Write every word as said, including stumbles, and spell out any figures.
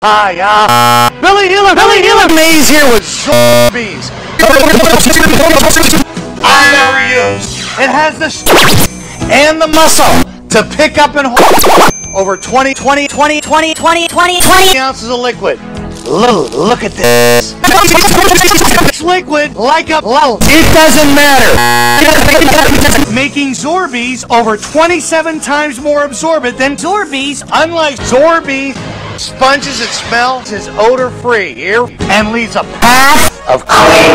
Hiya. Billy Healer, Billy Healer. Maze here with Zorbeez. I never use. It has the strength and the muscle to pick up and hold over twenty, twenty, twenty, twenty, twenty, twenty, twenty ounces of liquid. Look, look at this. It's liquid like a loaf. It doesn't matter. Making Zorbeez over twenty-seven times more absorbent than Zorbeez. Unlike Zorbeez, sponges its smell is odor free here and leaves a path of clean.